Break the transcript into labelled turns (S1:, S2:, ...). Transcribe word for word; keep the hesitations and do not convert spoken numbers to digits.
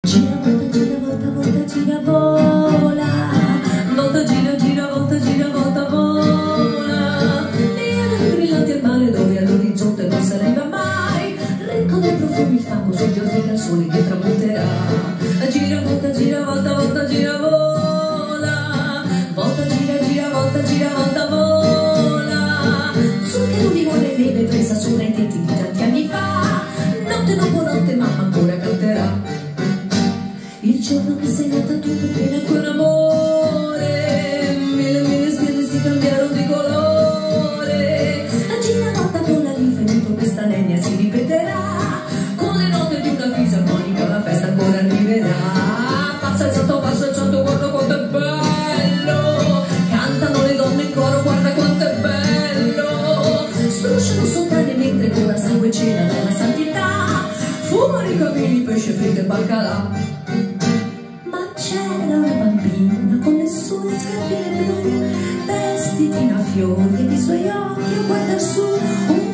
S1: Gira, volta, gira, volta, volta, gira, vola. Volta, gira, gira, volta, gira, volta, vola. Via dai brillanti al mare dove all'orizzonte non si arriva mai. Ricco dei profumi il fango sugli orti che al sole che tramonterà. Gira, volta, gira, volta, volta, gira, vola. Volta, gira, gira, volta, gira, volta, vola. Zucchero, limone e neve presa sopra i tetti di tanti anni fa. Notte dopo notte mamma ancora canterà. Il giorno che sei nata tu per bene con amore, mille mille stelle si cambiarono di colore. A gira volta vola all'infinito questa legna si ripeterà. Con le note di una fisarmonica la festa ancora arriverà. Passa il santo, passa il santo, guarda quanto è bello. Cantano le donne in coro, guarda quanto è bello. Strusciano sottane mentre con la sangue cena dalla santità. Fumano i camini, pesce fritto e baccalà. C'era una bambina con le sue scarpine blu, vestiti a fiori e i suoi occhi a guardar su. Un